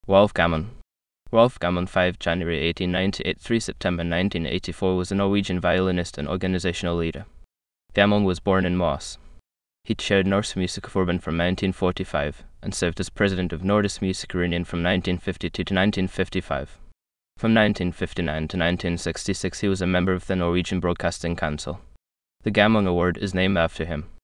Rolf Gammleng. Rolf Gammleng, 5 January 1898, 3 September 1984, was a Norwegian violinist and organizational leader. Gammleng was born in Moss. He chaired Norsk Musikerforbund from 1945 and served as President of Nordisk Musikerunion from 1952 to 1955. From 1959 to 1966, he was a member of the Norwegian Broadcasting Council. The Gammleng Award is named after him.